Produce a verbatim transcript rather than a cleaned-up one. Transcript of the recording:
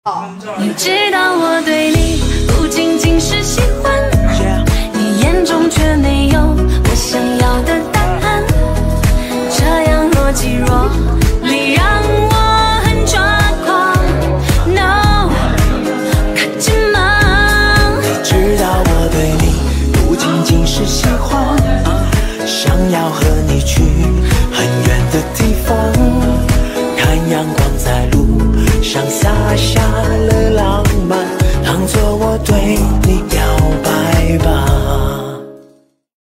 你知道我对你不仅仅是喜欢，你眼中却没有我想要的答案，这样若即若离让我很抓狂。No， 可紧吗？ 你知道我对你不仅仅是喜欢，想要和你去很远的地方，看阳光在路上洒下了浪漫，当作我对你表白吧。